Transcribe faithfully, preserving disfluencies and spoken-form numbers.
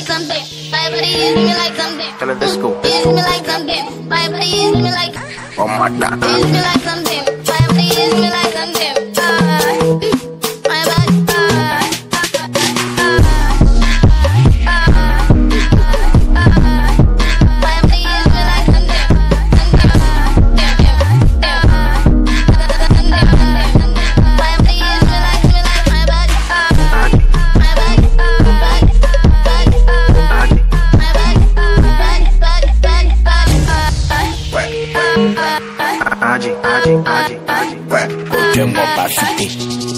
something. My body is me like something. Tell her let's go. Is me like something. My body is me like. Oh my God. Is me like something. My body is me like something. Ah, my body. Ah, ah, ah, ah, ah. My body is me like something. My body is me like me like my body. Ah, my body. Body, body, body. My body, body, body, body, body. Aji, aji, aji, aji. Oje mo ba fite.